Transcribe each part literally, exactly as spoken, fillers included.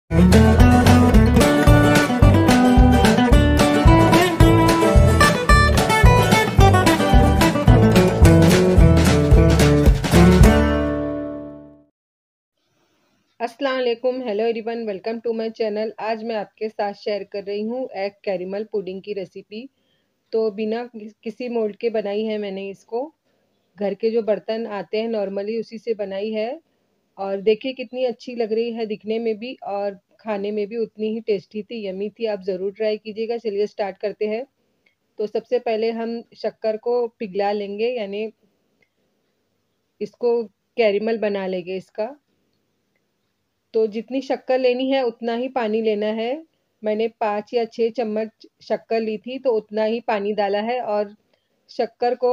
अस्सलाम वालेकुम, hello everyone, welcome to my channel. आज मैं आपके साथ शेयर कर रही हूँ एग कैरेमल पुडिंग की रेसिपी। तो बिना किसी मोल्ड के बनाई है मैंने इसको। घर के जो बर्तन आते हैं नॉर्मली उसी से बनाई है। और देखिए कितनी अच्छी लग रही है दिखने में भी, और खाने में भी उतनी ही टेस्टी थी, यमी थी। आप ज़रूर ट्राई कीजिएगा। चलिए स्टार्ट करते हैं। तो सबसे पहले हम शक्कर को पिघला लेंगे, यानी इसको कैरेमल बना लेंगे इसका। तो जितनी शक्कर लेनी है उतना ही पानी लेना है। मैंने पाँच या छः चम्मच शक्कर ली थी, तो उतना ही पानी डाला है। और शक्कर को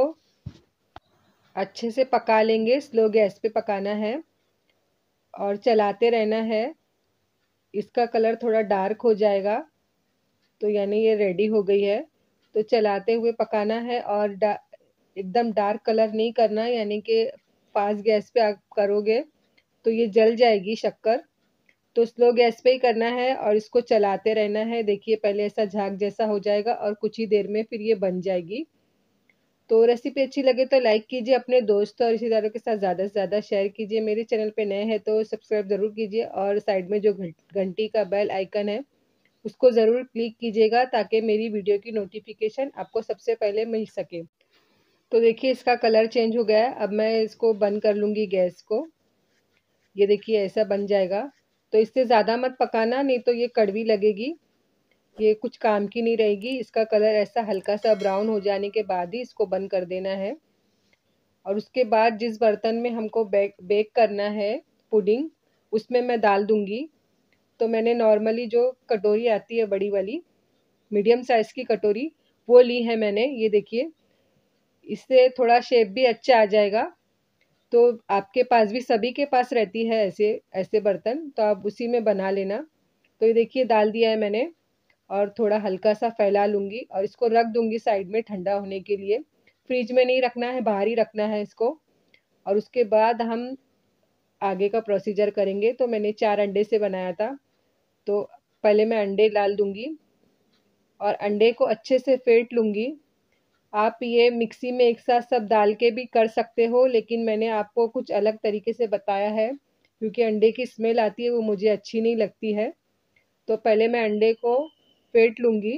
अच्छे से पका लेंगे, स्लो गैस पे पकाना है और चलाते रहना है। इसका कलर थोड़ा डार्क हो जाएगा तो यानी ये रेडी हो गई है। तो चलाते हुए पकाना है और डा, एकदम डार्क कलर नहीं करना, यानी कि फास्ट गैस पे आप करोगे तो ये जल जाएगी शक्कर। तो स्लो गैस पे ही करना है और इसको चलाते रहना है। देखिए पहले ऐसा झाग जैसा हो जाएगा और कुछ ही देर में फिर ये बन जाएगी। तो रेसिपी अच्छी लगे तो लाइक कीजिए, अपने दोस्तों और रिश्तेदारों के साथ ज़्यादा से ज़्यादा शेयर कीजिए। मेरे चैनल पे नए हैं तो सब्सक्राइब ज़रूर कीजिए और साइड में जो घंटी का बेल आइकन है उसको ज़रूर क्लिक कीजिएगा ताकि मेरी वीडियो की नोटिफिकेशन आपको सबसे पहले मिल सके। तो देखिए इसका कलर चेंज हो गया है। अब मैं इसको बंद कर लूँगी गैस को। ये देखिए ऐसा बन जाएगा। तो इससे ज़्यादा मत पकाना, नहीं तो ये कड़वी लगेगी, ये कुछ काम की नहीं रहेगी। इसका कलर ऐसा हल्का सा ब्राउन हो जाने के बाद ही इसको बंद कर देना है। और उसके बाद जिस बर्तन में हमको बेक बेक करना है पुडिंग, उसमें मैं डाल दूँगी। तो मैंने नॉर्मली जो कटोरी आती है बड़ी वाली, मीडियम साइज़ की कटोरी, वो ली है मैंने। ये देखिए इससे थोड़ा शेप भी अच्छा आ जाएगा। तो आपके पास भी, सभी के पास रहती है ऐसे ऐसे बर्तन, तो आप उसी में बना लेना। तो ये देखिए डाल दिया है मैंने और थोड़ा हल्का सा फैला लूँगी और इसको रख दूँगी साइड में ठंडा होने के लिए। फ्रिज में नहीं रखना है, बाहर ही रखना है इसको। और उसके बाद हम आगे का प्रोसीजर करेंगे। तो मैंने चार अंडे से बनाया था, तो पहले मैं अंडे डाल दूँगी और अंडे को अच्छे से फेंट लूँगी। आप ये मिक्सी में एक साथ सब डाल के भी कर सकते हो, लेकिन मैंने आपको कुछ अलग तरीके से बताया है क्योंकि अंडे की स्मेल आती है, वो मुझे अच्छी नहीं लगती है। तो पहले मैं अंडे को फेंट लूँगी।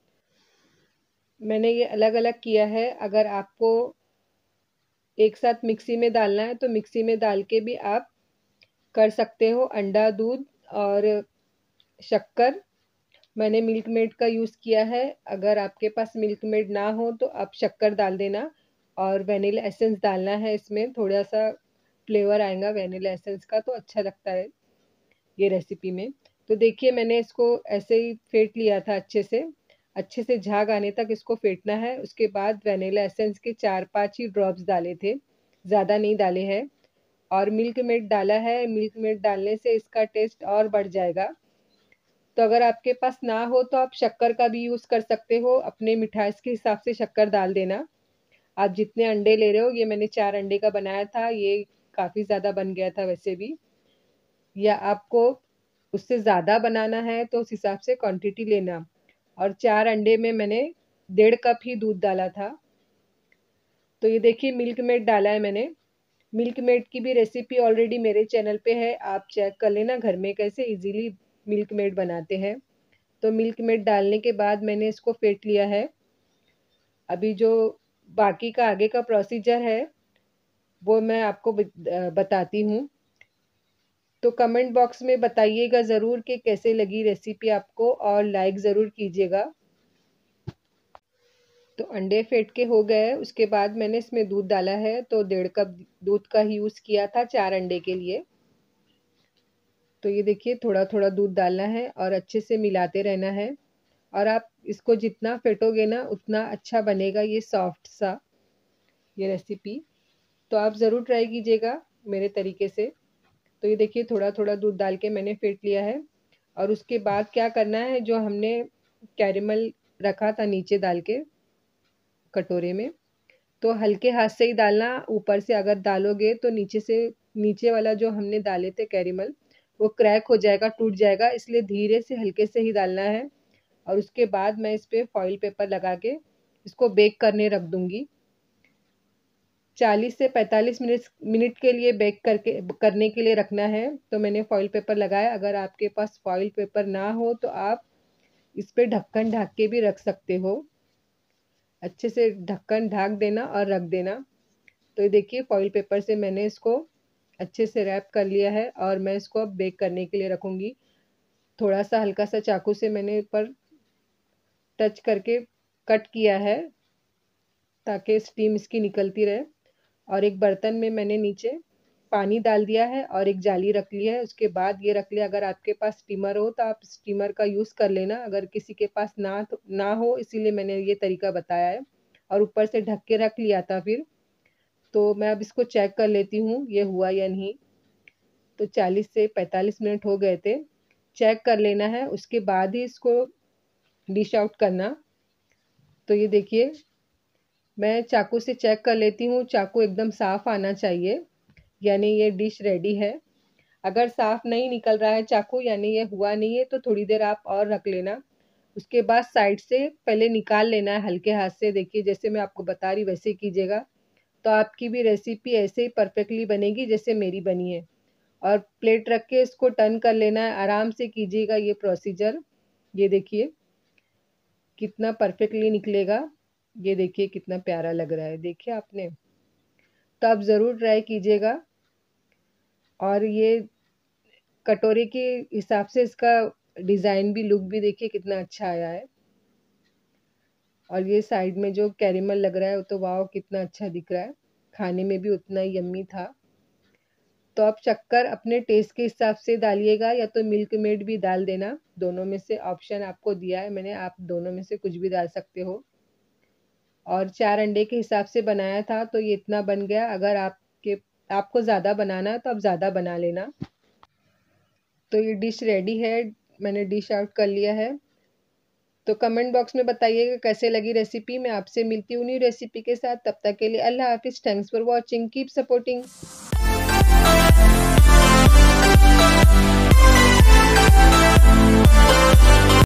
मैंने ये अलग अलग किया है। अगर आपको एक साथ मिक्सी में डालना है तो मिक्सी में डाल के भी आप कर सकते हो। अंडा, दूध और शक्कर, मैंने मिल्क मेड का यूज़ किया है। अगर आपके पास मिल्क मेड ना हो तो आप शक्कर डाल देना और वैनिला एसेंस डालना है। इसमें थोड़ा सा फ्लेवर आएगा वैनिला एसेंस का, तो अच्छा लगता है ये रेसिपी में। तो देखिए मैंने इसको ऐसे ही फेंट लिया था अच्छे से। अच्छे से झाग आने तक इसको फेंटना है। उसके बाद वैनिला एसेंस के चार पाँच ही ड्रॉप्स डाले थे, ज़्यादा नहीं डाले हैं। और मिल्क मेड डाला है। मिल्क मेड डालने से इसका टेस्ट और बढ़ जाएगा। तो अगर आपके पास ना हो तो आप शक्कर का भी यूज़ कर सकते हो, अपने मिठास के हिसाब से शक्कर डाल देना। आप जितने अंडे ले रहे हो, ये मैंने चार अंडे का बनाया था, ये काफ़ी ज़्यादा बन गया था वैसे भी। या आपको उससे ज़्यादा बनाना है तो उस हिसाब से क्वांटिटी लेना। और चार अंडे में मैंने डेढ़ कप ही दूध डाला था। तो ये देखिए मिल्क मेड डाला है मैंने। मिल्क मेड की भी रेसिपी ऑलरेडी मेरे चैनल पे है, आप चेक कर लेना घर में कैसे इजीली मिल्क मेड बनाते हैं। तो मिल्क मेड डालने के बाद मैंने इसको फेंट लिया है। अभी जो बाकी का आगे का प्रोसीजर है वो मैं आपको बताती हूँ। तो कमेंट बॉक्स में बताइएगा ज़रूर कि कैसे लगी रेसिपी आपको, और लाइक ज़रूर कीजिएगा। तो अंडे फेंट के हो गए। उसके बाद मैंने इसमें दूध डाला है, तो डेढ़ कप दूध का ही यूज़ किया था चार अंडे के लिए। तो ये देखिए थोड़ा थोड़ा दूध डालना है और अच्छे से मिलाते रहना है। और आप इसको जितना फेंटोगे ना उतना अच्छा बनेगा ये सॉफ्ट सा ये रेसिपी। तो आप ज़रूर ट्राई कीजिएगा मेरे तरीके से। तो ये देखिए थोड़ा थोड़ा दूध डाल के मैंने फेंट लिया है। और उसके बाद क्या करना है, जो हमने कैरेमल रखा था नीचे डाल के कटोरे में, तो हल्के हाथ से ही डालना। ऊपर से अगर डालोगे तो नीचे से, नीचे वाला जो हमने डाले थे कैरेमल, वो क्रैक हो जाएगा, टूट जाएगा, इसलिए धीरे से हल्के से ही डालना है। और उसके बाद मैं इस पे फॉइल पेपर लगा के इसको बेक करने रख दूंगी। चालीस से पैंतालीस मिनट मिनट के लिए बेक करके करने के लिए रखना है। तो मैंने फॉइल पेपर लगाया। अगर आपके पास फॉइल पेपर ना हो तो आप इस पे ढक्कन ढक के भी रख सकते हो। अच्छे से ढक्कन ढक देना और रख देना। तो ये देखिए फॉइल पेपर से मैंने इसको अच्छे से रैप कर लिया है और मैं इसको अब बेक करने के लिए रखूँगी। थोड़ा सा हल्का सा चाकू से मैंने ऊपर टच करके कट किया है ताकि स्टीम इसकी निकलती रहे। और एक बर्तन में मैंने नीचे पानी डाल दिया है और एक जाली रख ली है। उसके बाद ये रख लिया, अगर आपके पास स्टीमर हो तो आप स्टीमर का यूज़ कर लेना, अगर किसी के पास ना तो ना हो, इसीलिए मैंने ये तरीका बताया है। और ऊपर से ढक के रख लिया था फिर। तो मैं अब इसको चेक कर लेती हूँ ये हुआ या नहीं। तो चालीस से पैंतालीस मिनट हो गए थे। चेक कर लेना है, उसके बाद ही इसको डिश आउट करना। तो ये देखिए मैं चाकू से चेक कर लेती हूँ, चाकू एकदम साफ आना चाहिए, यानी ये डिश रेडी है। अगर साफ नहीं निकल रहा है चाकू, यानी ये हुआ नहीं है, तो थोड़ी देर आप और रख लेना। उसके बाद साइड से पहले निकाल लेना है हल्के हाथ से। देखिए जैसे मैं आपको बता रही वैसे कीजिएगा, तो आपकी भी रेसिपी ऐसे ही परफेक्टली बनेगी जैसे मेरी बनी है। और प्लेट रख के इसको टर्न कर लेना है, आराम से कीजिएगा ये प्रोसीजर। ये देखिए कितना परफेक्टली निकलेगा, ये देखिए कितना प्यारा लग रहा है, देखिए आपने। तो आप ज़रूर ट्राई कीजिएगा। और ये कटोरे के हिसाब से इसका डिज़ाइन भी, लुक भी देखिए कितना अच्छा आया है। और ये साइड में जो कैरेमल लग रहा है वो तो वाव कितना अच्छा दिख रहा है, खाने में भी उतना ही यम्मी था। तो आप शक्कर अपने टेस्ट के हिसाब से डालिएगा या तो मिल्क मेड भी डाल देना, दोनों में से ऑप्शन आपको दिया है मैंने, आप दोनों में से कुछ भी डाल सकते हो। और चार अंडे के हिसाब से बनाया था तो ये इतना बन गया। अगर आपके आपको ज़्यादा बनाना है तो आप ज़्यादा बना लेना। तो ये डिश रेडी है, मैंने डिश आउट कर लिया है। तो कमेंट बॉक्स में बताइएगा कैसे लगी रेसिपी। मैं आपसे मिलती हूँ न्यू रेसिपी के साथ, तब तक के लिए अल्लाह हाफिज़। Thanks for watching, keep supporting.